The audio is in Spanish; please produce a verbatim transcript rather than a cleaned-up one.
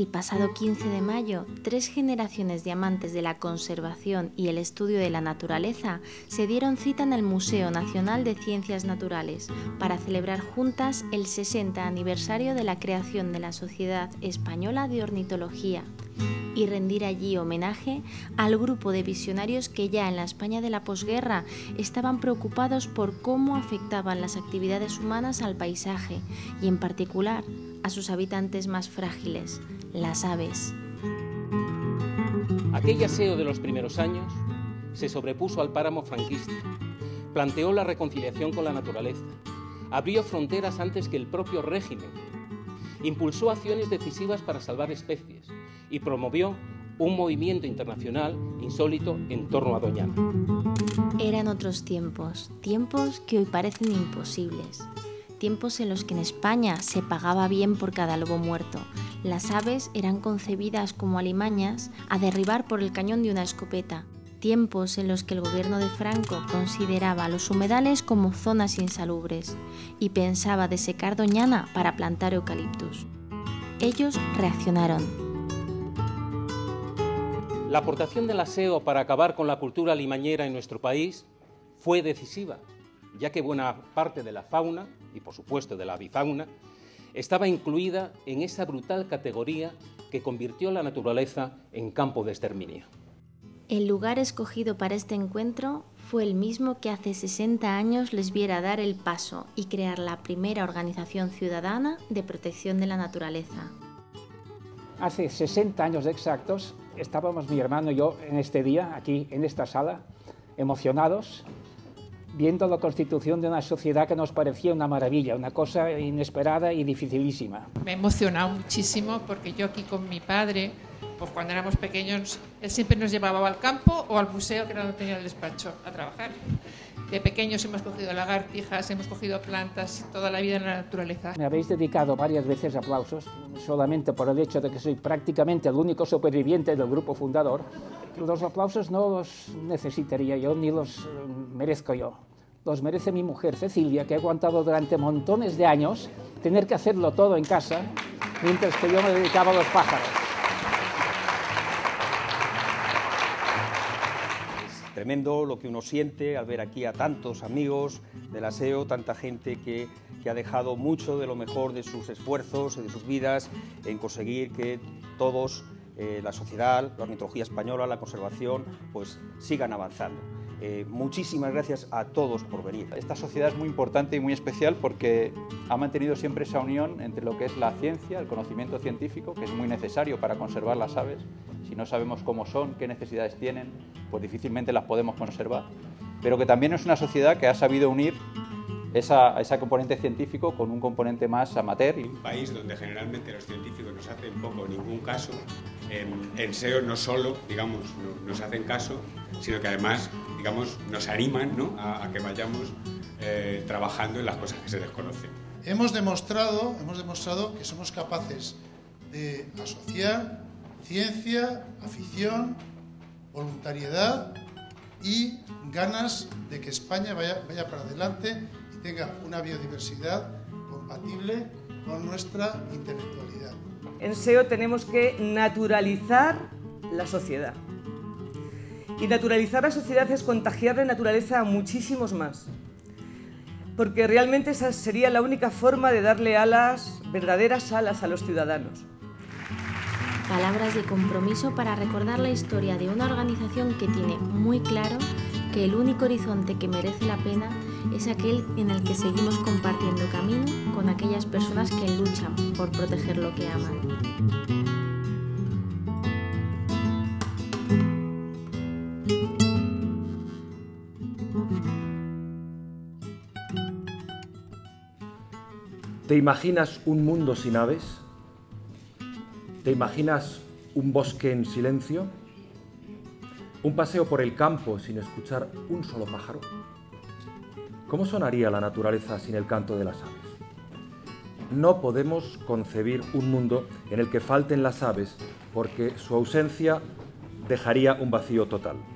El pasado quince de mayo, tres generaciones de amantes de la conservación y el estudio de la naturaleza se dieron cita en el Museo Nacional de Ciencias Naturales para celebrar juntas el sesenta aniversario de la creación de la Sociedad Española de Ornitología y rendir allí homenaje al grupo de visionarios que ya en la España de la posguerra estaban preocupados por cómo afectaban las actividades humanas al paisaje y en particular a sus habitantes más frágiles, las aves. Aquel aseo de los primeros años se sobrepuso al páramo franquista, planteó la reconciliación con la naturaleza, abrió fronteras antes que el propio régimen, impulsó acciones decisivas para salvar especies y promovió un movimiento internacional insólito en torno a Doñana. Eran otros tiempos, tiempos que hoy parecen imposibles. Tiempos en los que en España se pagaba bien por cada lobo muerto. Las aves eran concebidas como alimañas a derribar por el cañón de una escopeta. Tiempos en los que el gobierno de Franco consideraba los humedales como zonas insalubres y pensaba desecar Doñana para plantar eucaliptus. Ellos reaccionaron. La aportación del aseo para acabar con la cultura limañera en nuestro país fue decisiva, ya que buena parte de la fauna, y por supuesto de la avifauna, estaba incluida en esa brutal categoría que convirtió la naturaleza en campo de exterminio. El lugar escogido para este encuentro fue el mismo que hace sesenta años les viera dar el paso y crear la primera organización ciudadana de protección de la naturaleza. Hace sesenta años exactos estábamos mi hermano y yo en este día, aquí en esta sala, emocionados, viendo la constitución de una sociedad que nos parecía una maravilla, una cosa inesperada y dificilísima. Me he emocionado muchísimo porque yo aquí con mi padre, pues cuando éramos pequeños, él siempre nos llevaba al campo o al museo, que era donde tenía el despacho, a trabajar. De pequeños hemos cogido lagartijas, hemos cogido plantas, toda la vida en la naturaleza. Me habéis dedicado varias veces aplausos, solamente por el hecho de que soy prácticamente el único superviviente del grupo fundador. Los aplausos no los necesitaría yo ni los merezco yo. Los merece mi mujer Cecilia, que ha aguantado durante montones de años tener que hacerlo todo en casa, mientras que yo me dedicaba a los pájaros. Es tremendo lo que uno siente al ver aquí a tantos amigos del aseo, tanta gente que, que ha dejado mucho de lo mejor de sus esfuerzos y de sus vidas en conseguir que todos, eh, la sociedad, la ornitología española, la conservación, pues sigan avanzando. Eh, muchísimas gracias a todos por venir. Esta sociedad es muy importante y muy especial porque ha mantenido siempre esa unión entre lo que es la ciencia, el conocimiento científico, que es muy necesario para conservar las aves. Si no sabemos cómo son, qué necesidades tienen, pues difícilmente las podemos conservar. Pero que también es una sociedad que ha sabido unir esa, ese componente científico con un componente más amateur. Un país donde generalmente los científicos nos hacen poco o ningún caso, en, en SEO no solo, digamos, no, nos hacen caso, sino que además, digamos, nos animan, ¿no?, a, a que vayamos eh, trabajando en las cosas que se desconocen. Hemos demostrado, hemos demostrado que somos capaces de asociar ciencia, afición, voluntariedad y ganas de que España vaya, vaya para adelante y tenga una biodiversidad compatible con nuestra intelectualidad. En SEO tenemos que naturalizar la sociedad. Y naturalizar la sociedad es contagiar la naturaleza a muchísimos más. Porque realmente esa sería la única forma de darle alas, verdaderas alas a los ciudadanos. Palabras de compromiso para recordar la historia de una organización que tiene muy claro que el único horizonte que merece la pena es aquel en el que seguimos compartiendo camino con aquellas personas que luchan por proteger lo que aman. ¿Te imaginas un mundo sin aves? ¿Te imaginas un bosque en silencio? ¿Un paseo por el campo sin escuchar un solo pájaro? ¿Cómo sonaría la naturaleza sin el canto de las aves? No podemos concebir un mundo en el que falten las aves porque su ausencia dejaría un vacío total.